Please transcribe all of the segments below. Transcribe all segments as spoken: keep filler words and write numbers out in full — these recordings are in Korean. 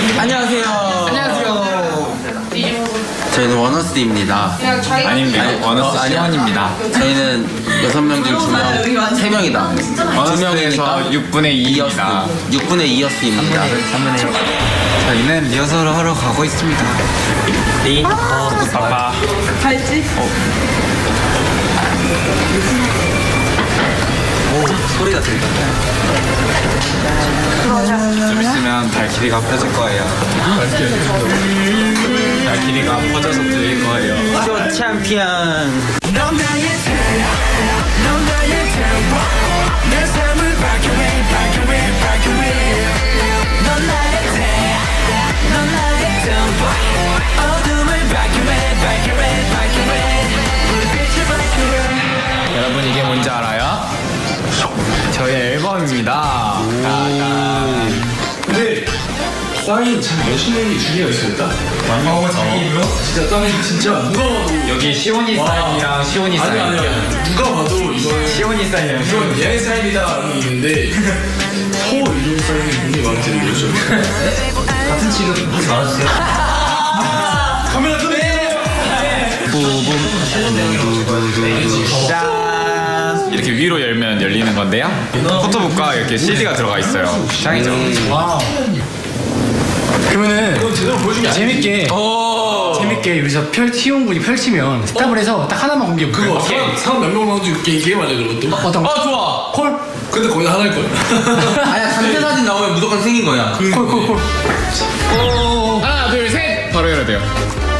안녕하세요. 안녕하세요. 저희는 원어스입니다. 아닙니다. 원어스 시원입니다. 저희는 여섯 명 중 두 명, 세 명이다. 두 명에서 육분의 이입니다. 육분의 이였습니다. 삼분의 일. 저희는 리허설을 하러 가고 있습니다. 네. 어, 바빠. 갈지? 어. 오, 소리가 들린다. 좀 있으면 발키리가 펴질 거예요. 발키리가 퍼져서 들릴 거예요. 쇼 챔피언. 넌 나의 태양, 넌 나의 템포. 내 삶을 밝혀내, 밝혀내, 밝혀내. 넌 나의 태양, 넌 나의 템포. 어둠을 밝혀내, 밝혀내, 밝혀내. 불빛을 밝혀내. 여러분 이게 뭔지 알아요? 저희 앨범입니다. 근데 사인 참 멋있는 주제가 있어요. 일단 어, 사인이요? 진짜 사인 진짜 누가 봐도 여기 시온이 사인이랑 시온이 사인. 아니 아니 아니 누가 봐도 이거는 시온이 사인이랑 이건 얘 사인이다 라는 있는데 서 이런 사인이 굉장히 마음에 드는 거죠. 같은 취급 하지 말아주세요. 카메라 끄네. 짠! 이렇게 위로 열면 열리는 건데요. 포토북과 이렇게 씨디가 들어가 있어요. 짱이죠? 와우. 그러면은 이건 제대로 보여주면 재밌게 재밌게 여기서 펼 시온군이 펼치면 스탑을 해서 딱 하나만 공개해볼까요? 그거 사람, 사람 몇 명만 가지고 게임, 게임 하자 그것도. 어떤 거? 어, 좋아. 콜? 근데 거의 다 하나일 거야. 아니야, 단체 사진 나오면 무조건 생긴 거야. 콜, 콜, 콜. 하나, 둘, 셋! 바로 열어야 돼요.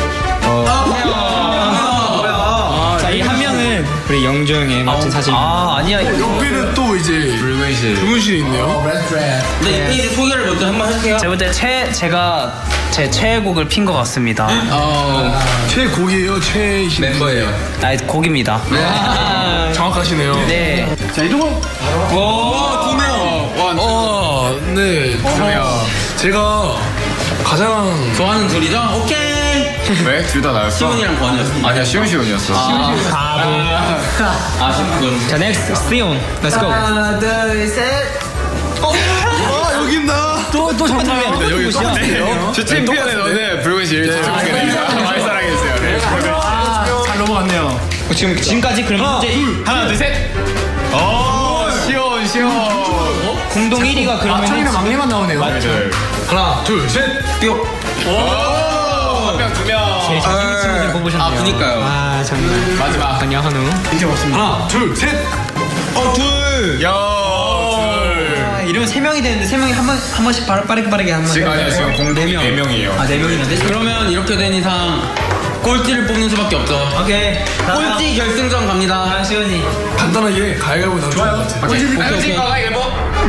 자, 이 한 명은 우리 영조 형의 멋진 사진. 아, 아니야. 옆에는 또 이제 붉은실. 붉은실이 있네요. 근데 이 페이지 소개를 먼저 한번 해주세요. 제가 볼 때 최, 제가 제 최애곡을 핀 것 같습니다. 아, 최고기예요, 최이신 멤버예요. 아, 곡입니다. 아, 정확하시네요. 네. 자, 이동호. 오, 두 명. 아, 네. 그래요. 제가 가장 좋아하는 둘이죠? 오케이. 왜? 둘 다 나였어? 시온이랑 권이었습니다. 아니야, 시온 시온이었어. 아, 아쉽군. 자, next, 시온. Let's go. 하나, 둘, 셋. 아, 여기 있나? 또, 또 정답이야. 여기 똑같네요. 주 챔피언의 너는 붉은실 챔피언이 됩니다. 많이 사랑해주세요. 네. 아, 잘 넘어갔네요. 지금, 지금까지 그럼 현재 하나, 둘, 셋! 오, 시온, 시온. 공동 일 위가 아, 그러면 청이랑 막내만 나오네요. 하나, 둘, 셋. 뿅. 오! 한 명, 두 명. 제일 잘생긴 친구들 뽑으셨네요. 아, 그니까요. 아, 정말. 마지막. 안녕, 한우. 이제 왔습니다. 하나, 둘, 셋. 어, 둘. 야, 아, 이러면 세 명이 되는데 세 명이 한 번, 한 번씩 빠르, 빠르게 빠르게 한 번. 지금 아니야, 지금 공동이 네 명이에요. 아, 네 명이나 돼? 그러면 이렇게 된 이상 꼴찌를 뽑는 수밖에 없죠. 오케이. 꼴찌 결승전 갑니다. 아, 시온이. 간단하게 가위바위보 나면 좋을 것 같아요. 오케이, 오케이, 오케이. 가위바위보.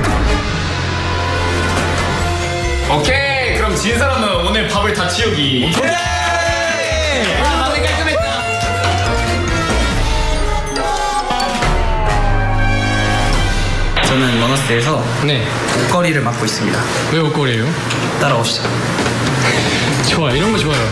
오케이, 그럼 진 사람은 오늘 밥을 다 치우기. 오케이. 아, 밥이 깔끔했다. 저는 원어스에서 네. 옷걸이를 맡고 있습니다. 왜 옷걸이에요? 따라오시죠. 좋아요. 이런 거 좋아요.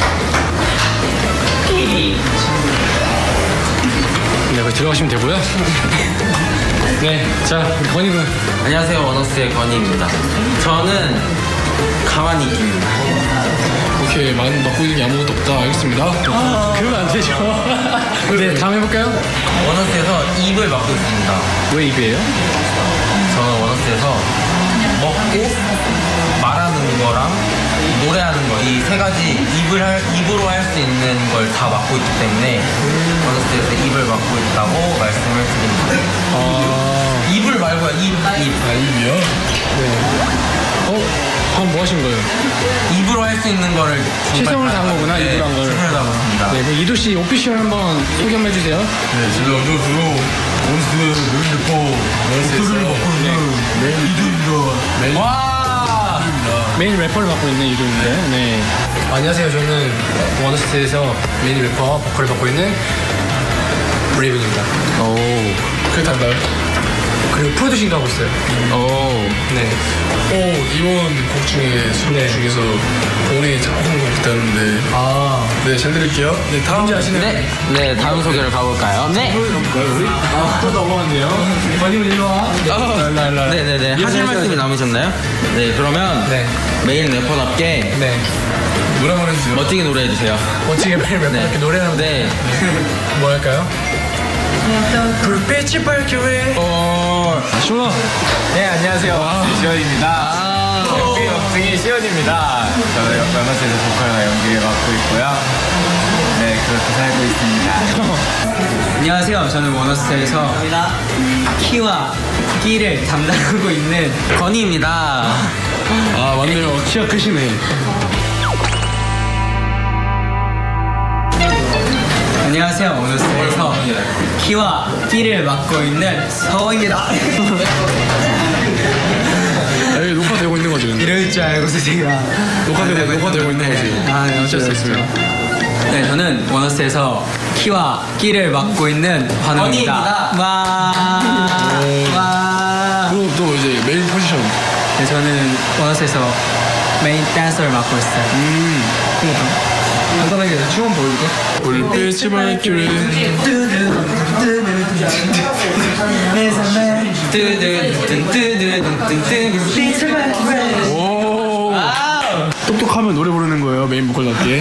네, 그 들어가시면 되고요. 네, 자, 우리 건이군. 안녕하세요, 원어스의 건희입니다. 저는 가만히 있습니다. 오케이, 만 맡고 있는 게 아무것도 없다. 알겠습니다. 아, 그러면 안 되죠. 네, 다음 해볼까요? 원어스에서 입을 맡고 있습니다. 왜 입이에요? 저는 원어스에서 먹고 말하는 거랑 노래하는 거 이 세 가지 입을 할, 입으로 할 수 있는 걸 다 맡고 있기 때문에 원어스에서 입을 맡고 있다고 말씀을 드립니다. 아, 입을 말고요, 입, 입. 아, 입이요? 어? 방금 뭐 하신 거예요? 입으로 할 수 있는 거를 정말 최선을 다한 다- 거구나, 네, 입으로 한 걸. 최선을 다했습니다. 네, 그럼 이도 씨 오피셜 한번 소개 한번 해주세요. 네, 제가 안녕하세요. 원스 메인 래퍼 원스를 맡고 있는 메인 이두입니다. 메인 와! 메인 래퍼를 맡고 있는 이도인데, 네. 안녕하세요. 저는 원어스트에서 메인 래퍼 보컬을 맡고 있는 브레이븐입니다. 오. 그게 단가요? 그리고 프로듀싱도 하고 있어요. 오. 네. 오, 이번 곡 중에 수록 네. 중에서 본인이 작곡한 곡 있다는데 아, 네, 잘 들을게요. 네, 다음 아시나요? 네, 네, 다음 소개를 가볼까요? 네. 아, 또 넘어갔네요. 원님은 일로 와. 일로 일로. 네네네. 하실 말씀이 남으셨나요? 네, 그러면 네. 메인 래퍼답게 네. 노래 한번 해주세요. 멋지게 노래해주세요. 멋지게 매일 몇 네. 이렇게 노래하는 네. 뭐 할까요? 불빛이 밝게 왜 어, 시원아. 네, 안녕하세요. 시원입니다. 엠비 영승이 시원입니다. 저는 연어스에서 보컬과 연기를 맡고 있고요. 네, 그렇게 살고 있습니다. 안녕하세요. 저는 원어스에서 키와 끼를 담당하고 있는 건이입니다. 아 맞네요. 키가 크시네. 안녕하세요. 원어스에서 키와 끼를 맡고 있는 서호입니다. 에이 녹화되고 있는 거지. 근데. 이럴 줄 알고서 제가 녹화되고 녹화되고 있는 거지. 아, 네, 어쩔 수 없어요. 네, 저는 원어스에서 키와 끼를 맡고 있는 환우입니다. 건이입니다. 와, 와. 그리고 또 이제 메인 포지션. 네, 저는 원어스에서 메인 댄서를 맡고 있어요. 음. 간단하게 춤 한번 보여줄게. 불빛이 밝기를. 뜨드드드드드드드드. 오. 똑똑하면 노래 부르는 거예요. 메인 보컬답게.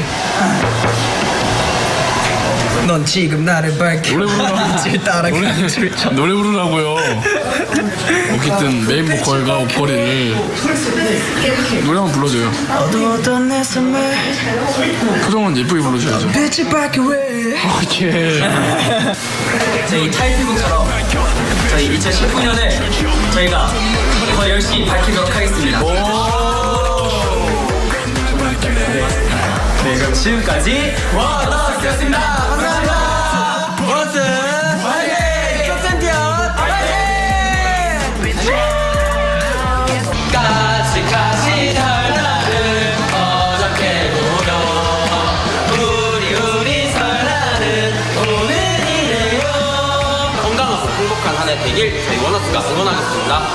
넌 지금 나를 밝혀. 노래 부르라고. 노래, 노래 부르라고요. 어쨌든 메인 보컬과 옥거리를 노래 한번 불러줘요. 어두웠던 내 삶에 표정은 예쁘게 불러줘야죠. 빛이 밝게 왜 오케이. 저희 타이틀곡처럼 저희 이천십구 년을 저희가 더 열심히 밝히도록 하겠습니다. 네, 그럼 지금까지 원어스였습니다. 감사합니다. 원어스 화이팅! 격전티어 화이팅! 까치까치 설날은 어저께 보여 우리 우리 설날은 오늘이래요. 건강하고 행복한 한 해 되길 저희 원어스가 응원하겠습니다.